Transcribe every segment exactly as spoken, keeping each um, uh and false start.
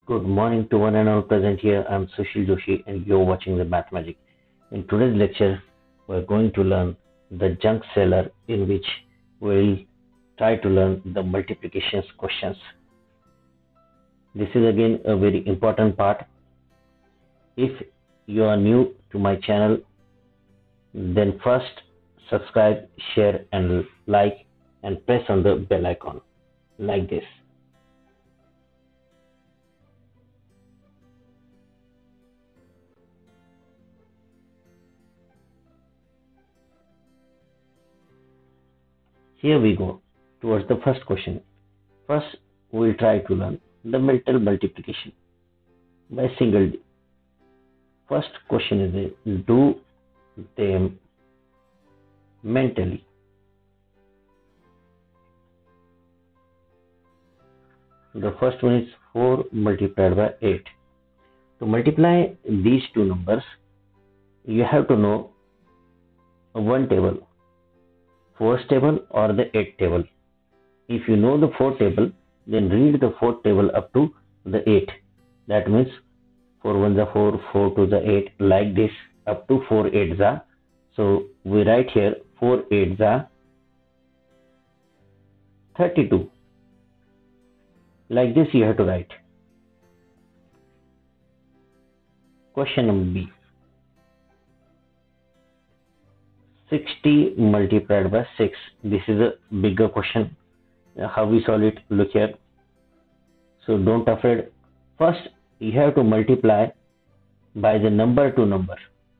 Good morning to one and all present here. I'm Sushil Joshi and you're watching the Math Magic. In today's lecture, we're going to learn the junk seller, in which we'll try to learn the multiplications questions. This is again a very important part. If you are new to my channel, then first subscribe, share and like and press on the bell icon like this. Here we go towards the first question. First, we'll try to learn the mental multiplication by single D. First question is a, do them mentally. The first one is four multiplied by eight. To multiply these two numbers, you have to know one table. Fourth table or the eighth table. If you know the fourth table, then read the fourth table up to the eight. That means four ones are four, four twos are eight, like this up to four eights are. So we write here four eights are thirty-two. Like this you have to write. Question number B. sixty multiplied by six. This is a bigger question. How we solve it? Look here. So don't afraid. First, you have to multiply by the number to number.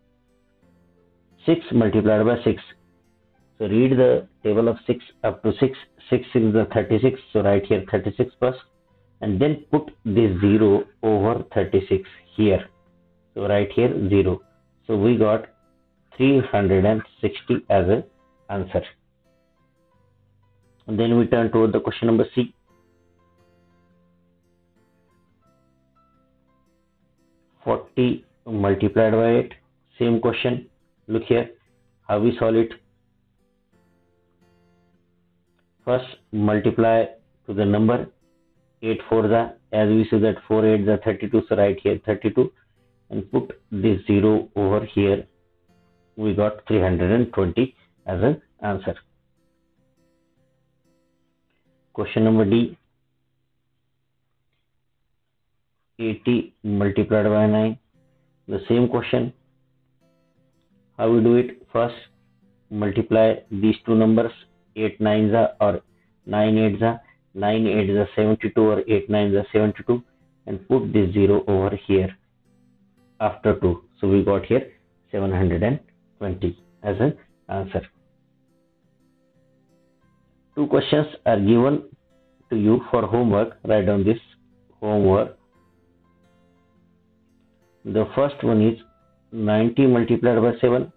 six multiplied by six. So read the table of six up to six. six is the thirty-six. So write here thirty-six first. And then put this zero over thirty-six here. So write here zero. So we got three hundred sixty as an answer. And then we turn to the question number C. forty multiplied by eight. Same question. Look here how we solve it. First multiply to the number. eight fours are, as we see that four eights are thirty-two. So write here thirty-two and put this zero over here. We got three hundred twenty as an answer. Question number D. eighty multiplied by nine. The same question. How we do it? First, multiply these two numbers. eight nines are or nine eights are. nine eights are seventy-two or eight nines are seventy-two. And put this zero over here after two. So we got here seven hundred twenty as an answer. Two questions are given to you for homework. Write down this homework. The first one is ninety multiplied by seven.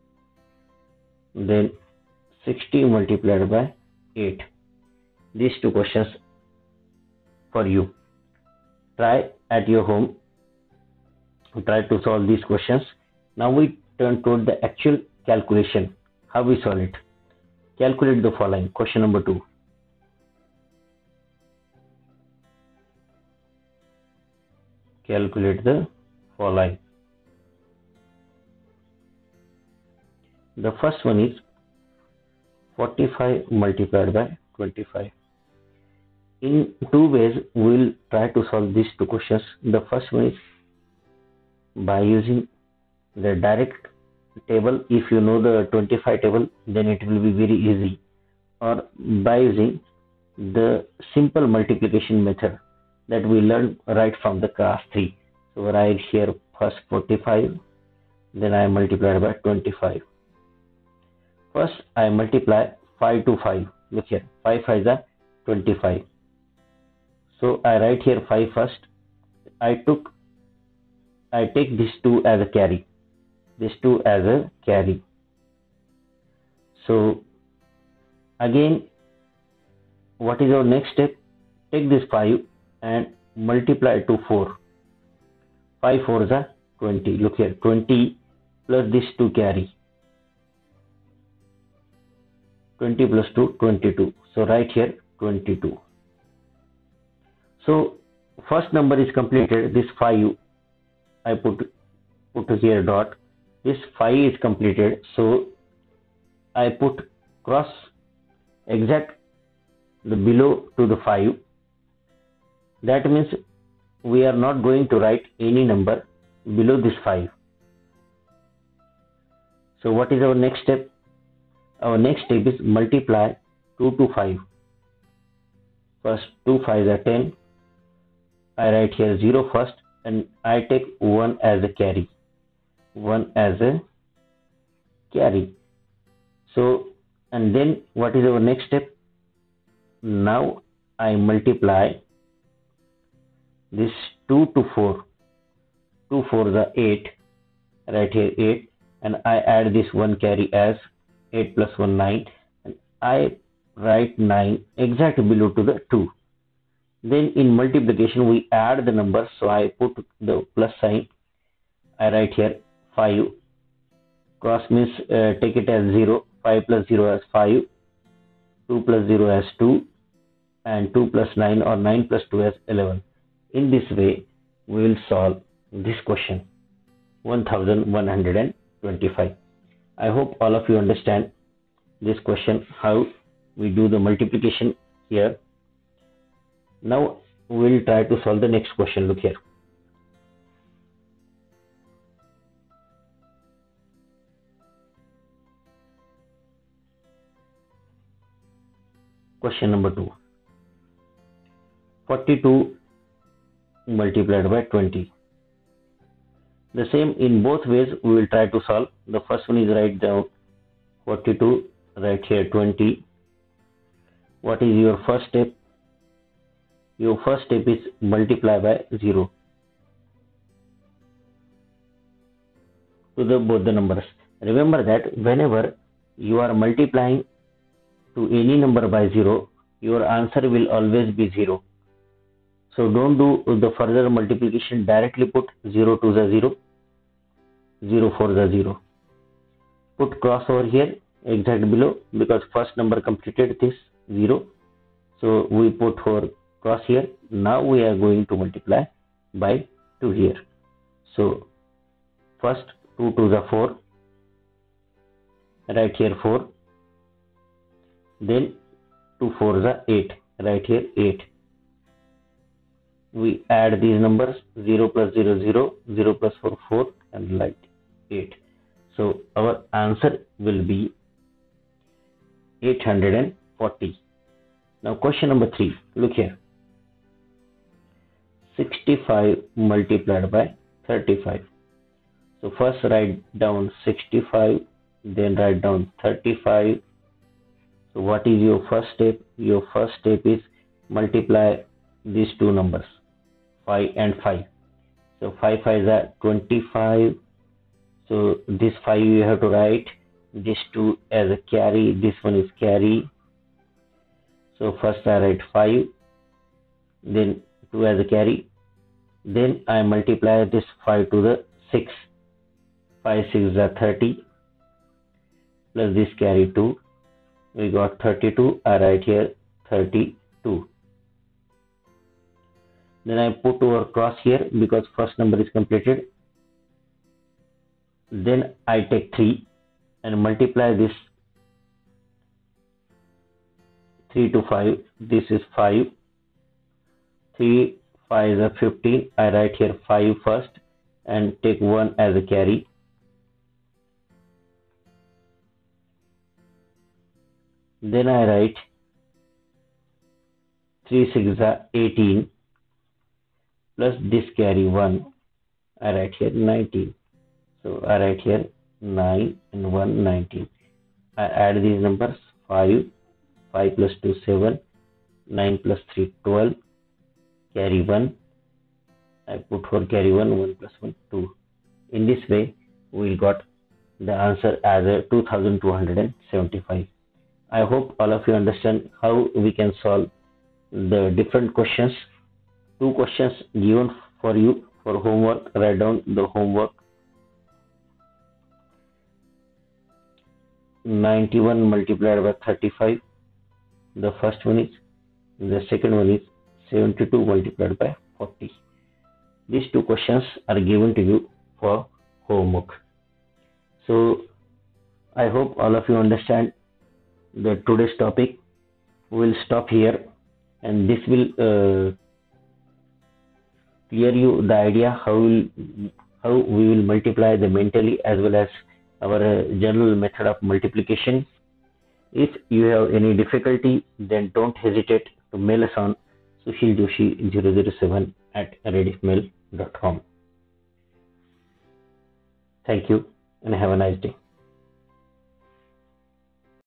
Then sixty multiplied by eight. These two questions for you. Try at your home. Try to solve these questions. Now we turn toward the actual calculation. How we solve it? Calculate the following. Question number two. Calculate the following. The first one is forty-five multiplied by twenty-five. In two ways we will try to solve these two questions. The first one is by using the direct table. If you know the twenty-five table, then it will be very easy. Or by using the simple multiplication method that we learned right from the class three. So write here first forty-five, then I multiply by twenty-five. First I multiply five to five. Look here, five fives are twenty-five. So I write here five first. I took I take this two as a carry. This two as a carry. So again, what is our next step? Take this five and multiply to four. five fours are twenty. Look here, twenty plus this two carry. twenty plus two, twenty-two. So write here twenty-two. So first number is completed, this five, I put, put here dot, this five is completed, so I put cross exact the below to the five. That means we are not going to write any number below this five. So what is our next step? Our next step is multiply two to five. First two fives are ten. I write here zero first and I take one as a carry. one as a carry. So, and then what is our next step? Now I multiply this two to four. two fours are eight. Right here eight. And I add this one carry as eight plus one, nine. And I write nine exact below to the two. Then in multiplication we add the numbers. So I put the plus sign. I write here five. Cross means uh, take it as zero. five plus zero as five. two plus zero as two. And two plus nine or nine plus two as eleven. In this way, we will solve this question, one thousand one hundred twenty-five. I hope all of you understand this question, how we do the multiplication here. Now, we will try to solve the next question. Look here. Question number two. forty-two multiplied by twenty. The same in both ways we will try to solve. The first one is write down forty-two, write here twenty. What is your first step? Your first step is multiply by zero to the both the numbers. Remember that whenever you are multiplying to any number by zero, your answer will always be zero. So don't do the further multiplication, directly put zero to the zero, zero for the zero. Put cross over here, exact below, because first number completed this zero. So we put for cross here. Now we are going to multiply by two here. So first two to the four, right here four. Then two four the eight, right here eight. We add these numbers, zero plus zero, zero, zero plus four, four, and like eight. So our answer will be eight hundred forty. Now question number three, look here. sixty-five multiplied by thirty-five. So first write down sixty-five, then write down thirty-five. So what is your first step? Your first step is multiply these two numbers, five and five. So five fives are twenty-five. So this five you have to write, this two as a carry, this one is carry. So first I write five, then two as a carry. Then I multiply this five to the six. five six are thirty, plus this carry two. We got thirty-two. I write here thirty-two. Then I put over cross here because first number is completed. Then I take three and multiply this three to five. This is five. three, five is a fifteen. I write here five first and take one as a carry. Then I write three six are eighteen. Plus this carry one, I write here nineteen. So I write here nine and one, nineteen. I add these numbers, five, five plus two, seven, nine plus three, twelve, carry one. I put for carry one, one plus one, two. In this way, we got the answer as a two thousand two hundred seventy-five. I hope all of you understand how we can solve the different questions. Two questions given for you for homework. Write down the homework. ninety-one multiplied by thirty-five. The first one is. The second one is seventy-two multiplied by forty. These two questions are given to you for homework. So I hope all of you understand the today's topic. We'll stop here, and this will uh, clear you the idea how will how we will multiply the mentally as well as our uh, general method of multiplication. If you have any difficulty, then don't hesitate to mail us on sushil joshi zero zero seven at rediffmail dot com. Thank you and have a nice day.